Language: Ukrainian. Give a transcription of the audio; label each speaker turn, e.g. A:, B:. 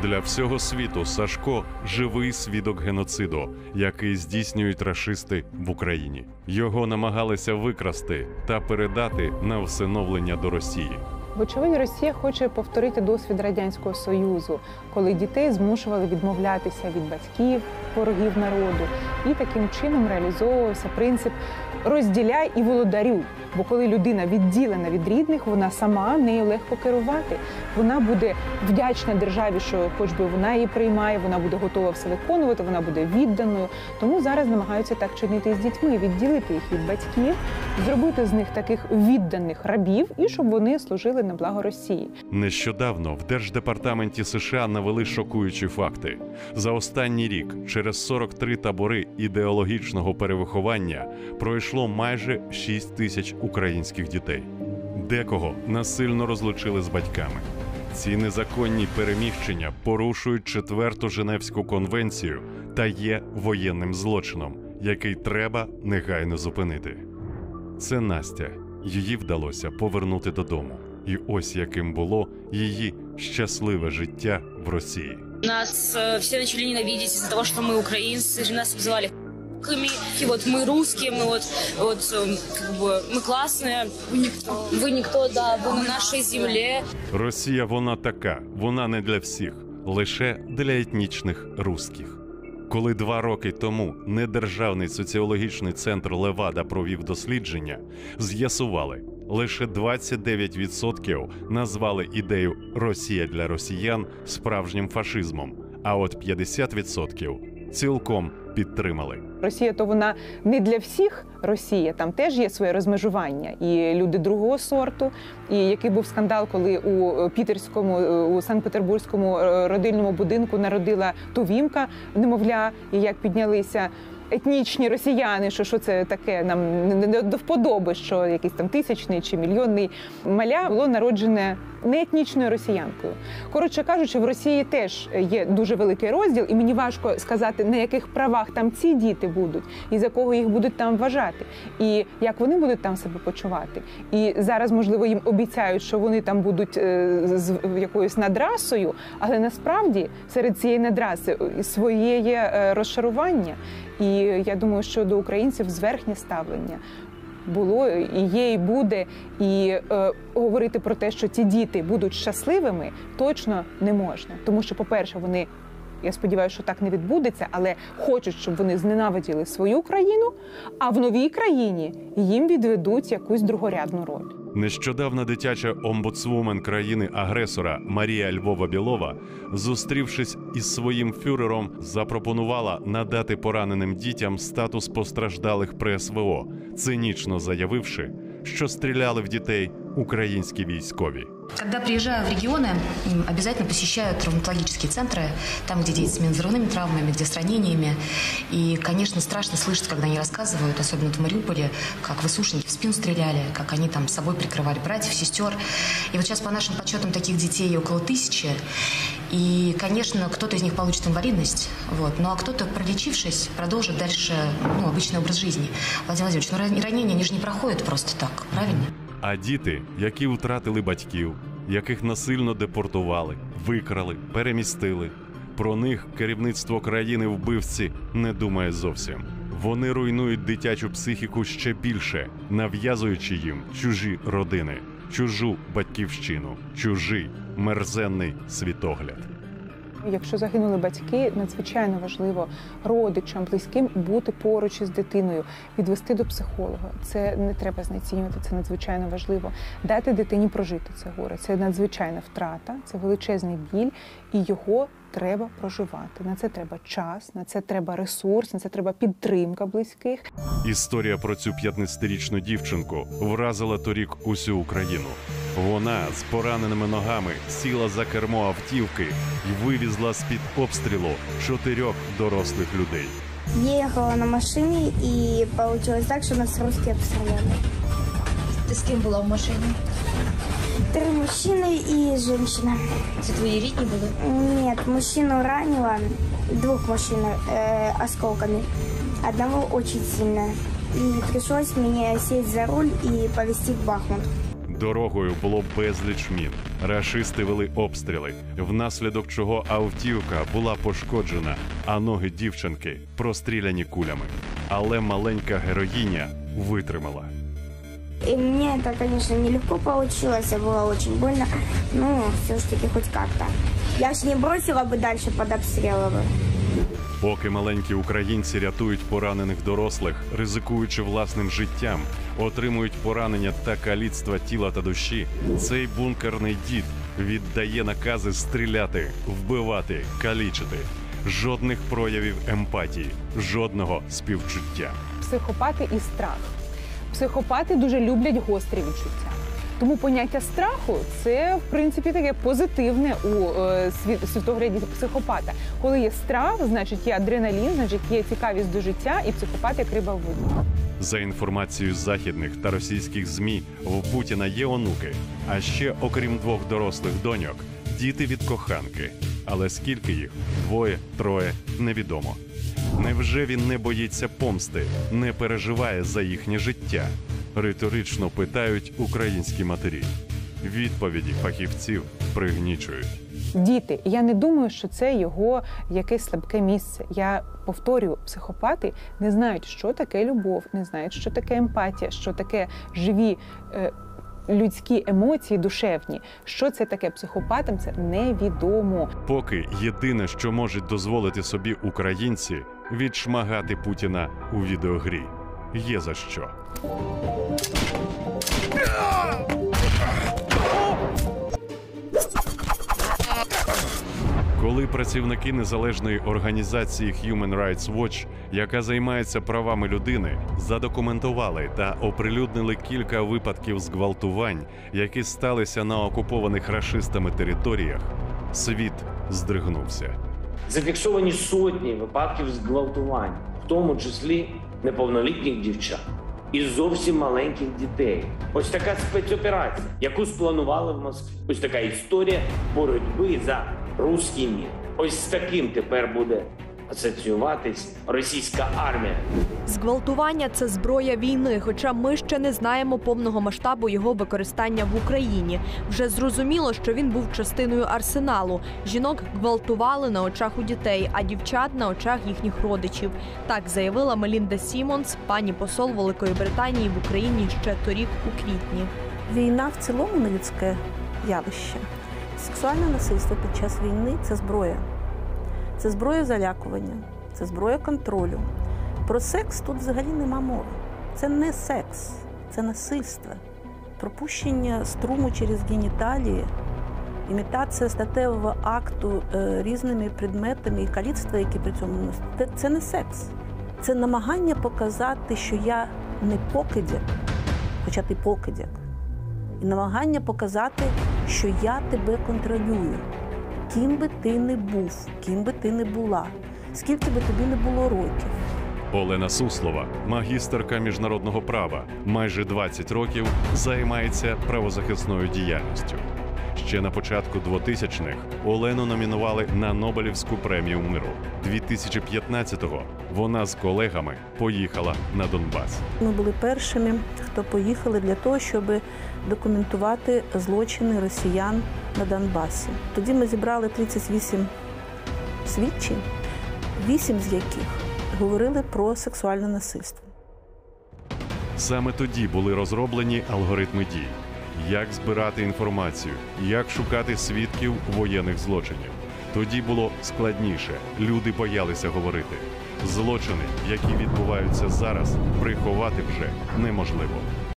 A: Для всього світу Сашко – живий свідок геноциду, який здійснюють рашисти в Україні. Його намагалися викрасти та передати на всиновлення до Росії.
B: Вочевидь, Росія хоче повторити досвід Радянського Союзу, коли дітей змушували відмовлятися від батьків, ворогів народу. І таким чином реалізовувався принцип «розділяй і володарюй». Бо коли людина відділена від рідних, вона сама нею легко керувати. Вона буде вдячна державі, що хоч би вона її приймає, вона буде готова все виконувати, вона буде відданою. Тому зараз намагаються так чинити з дітьми, відділити їх від батьків, зробити з них таких відданих рабів і щоб вони служили на благо Росії.
A: Нещодавно в Держдепартаменті США навели шокуючі факти. За останній рік через 43 табори ідеологічного перевиховання пройшло майже 6 тисяч українських дітей. Декого насильно розлучили з батьками. Ці незаконні переміщення порушують 4-ту Женевську конвенцію та є воєнним злочином, який треба негайно зупинити. Це Настя. Її вдалося повернути додому. І ось яким було її щасливе життя в Росії.
C: Нас все начали ненавидеть из-за того, что мы украинцы, нас обзывали ***ками, и вот мы русские, мы как бы мы классные, вы никто, да, вы на нашей земле.
A: Росія вона така, вона не для всіх, лише для етнічних русських. Коли 2 роки тому недержавний соціологічний центр Левада провів дослідження, з'ясували, лише 29% назвали ідею «Росія для росіян» справжнім фашизмом, а от 50% цілком підтримали.
B: Росія, то вона не для всіх Росія, там теж є своє розмежування. І люди другого сорту, і який був скандал, коли у Санкт-Петербурзькому родильному будинку народила Тувімка, немовля, і як піднялися етнічні росіяни, що це таке, нам не до вподоби, що якийсь там тисячний чи мільйонний маля було народжене не етнічною росіянкою. Коротше кажучи, в Росії теж є дуже великий розділ, і мені важко сказати, на яких правах там ці діти будуть, і за кого їх будуть там вважати, і як вони будуть там себе почувати. І зараз, можливо, їм обіцяють, що вони там будуть з якоюсь надрасою, але насправді серед цієї надраси своє є розчарування. І я думаю, що до українців зверхнє ставлення було, і є, і буде. І говорити про те, що ці діти будуть щасливими, точно не можна. Тому що, по-перше, вони, я сподіваюся, що так не відбудеться, але хочуть, щоб вони зненавиділи свою країну, а в новій країні їм відведуть якусь другорядну роль.
A: Нещодавно дитяча омбудсвумен країни-агресора Марія Львова-Білова, зустрівшись із своїм фюрером, запропонувала надати пораненим дітям статус постраждалих при СВО, цинічно заявивши, що стріляли в дітей українські військові.
D: Когда приезжаю в регионы, обязательно посещаю травматологические центры, там, где дети с минно-взрывными травмами, где с ранениями. И, конечно, страшно слышать, когда они рассказывают, особенно в Мариуполе, как ВСУшники в спину стреляли, как они там собой прикрывали братьев, сестер. И вот сейчас по нашим подсчетам таких детей около 1000. И, конечно, кто-то из них получит инвалидность, вот, ну а кто-то, пролечившись, продолжит дальше обычный образ жизни. Владимир Владимирович, ранения, они же не проходят просто так, правильно?
A: А діти, які втратили батьків, яких насильно депортували, викрали, перемістили, про них керівництво країни-вбивці не думає зовсім. Вони руйнують дитячу психіку ще більше, нав'язуючи їм чужі родини, чужу батьківщину, чужий мерзенний світогляд.
B: Якщо загинули батьки, надзвичайно важливо родичам, близьким бути поруч із дитиною, відвести до психолога. Це не треба знецінювати, це надзвичайно важливо. Дати дитині прожити це горе. Це надзвичайна втрата, це величезний біль, і його треба проживати. На це треба час, на це треба ресурс, на це треба підтримка близьких.
A: Історія про цю 15-річну дівчинку вразила торік усю Україну. Вона з пораненими ногами сіла за кермо автівки і вивезла з-під обстрілу 4 дорослих людей.
E: Я ехала на машине, и получилось так, что нас русские обстреляли.
D: Ты с кем была в машине?
E: 3 мужчины и женщина.
D: Это твои рідні були?
E: Нет, мужчину ранило, 2 мужчин осколками. Одного очень сильно. И пришлось мне сесть за руль и повезти в Бахмут.
A: Дорогою було безліч мін. Рашисти вели обстріли, внаслідок чого автівка була пошкоджена, а ноги дівчинки простріляні кулями. Але маленька героїня витримала.
E: И мне это, конечно, нелегко получилось, и было очень больно, но все-таки хоть как-то. Я ж не бросила бы дальше под обстрелы бы.
A: Поки маленькі українці рятують поранених дорослих, ризикуючи власним життям, отримують поранення та каліцтва тіла та душі, цей бункерний дід віддає накази стріляти, вбивати, калічити. Жодних проявів емпатії, жодного співчуття.
B: Психопати і страх. Психопати дуже люблять гострі відчуття. Тому поняття страху – це, в принципі, таке позитивне у світогляді психопата. Коли є страх, значить є адреналін, значить є цікавість до життя, і психопат як риба в воді.
A: За інформацією західних та російських ЗМІ, в Путіна є онуки, а ще, окрім 2 дорослих доньок, діти від коханки. Але скільки їх? 2, 3 – невідомо. Невже він не боїться помсти, не переживає за їхнє життя? Риторично питають українські матері. Відповіді фахівців пригнічують.
B: Діти, я не думаю, що це його якесь слабке місце. Я повторюю, психопати не знають, що таке любов, не знають, що таке емпатія, що таке живі людські емоції душевні. Що це таке психопатам, це невідомо.
A: Поки єдине, що можуть дозволити собі українці – відшмагати Путіна у відеогрі. Є за що. Коли працівники незалежної організації Human Rights Watch, яка займається правами людини, задокументували та оприлюднили кілька випадків зґвалтувань, які сталися на окупованих рашистами територіях, світ здригнувся.
F: Зафіксовані сотні випадків зґвалтувань, в тому числі неповнолітніх дівчат і зовсім маленьких дітей. Ось така спецоперація, яку спланували в Москві. Ось така історія боротьби за руський мір. Ось з таким тепер буде асоціюватись російська армія.
G: Зґвалтування – це зброя війни, хоча ми ще не знаємо повного масштабу його використання в Україні. Вже зрозуміло, що він був частиною арсеналу. Жінок гвалтували на очах у дітей, а дівчат – на очах їхніх родичів. Так заявила Мелінда Сімонс, пані посол Великої Британії в Україні ще торік у квітні.
H: Війна в цілому не людське явище. Сексуальне насильство під час війни – це зброя. Це зброя залякування, це зброя контролю. Про секс тут взагалі нема мови. Це не секс, це насильство. Пропущення струму через геніталії, імітація статевого акту різними предметами і каліцтва, які при цьому носять. Це не секс. Це намагання показати, що я не покидяк, хоча ти покидяк. І намагання показати, що я тебе контролюю. Ким би ти не був, ким би ти не була, скільки би тобі не було років.
A: Олена Суслова, магістерка міжнародного права, майже 20 років займається правозахисною діяльністю. Ще на початку 2000-х Олену номінували на Нобелівську премію миру. 2015-го вона з колегами поїхала на Донбас.
H: Ми були першими, хто поїхали для того, щоб документувати злочини росіян на Донбасі. Тоді ми зібрали 38 свідчень, 8 з яких говорили про сексуальне насильство.
A: Саме тоді були розроблені алгоритми дій. Як збирати інформацію, як шукати свідків воєнних злочинів. Тоді було складніше, люди боялися говорити. Злочини, які відбуваються зараз, приховати вже неможливо.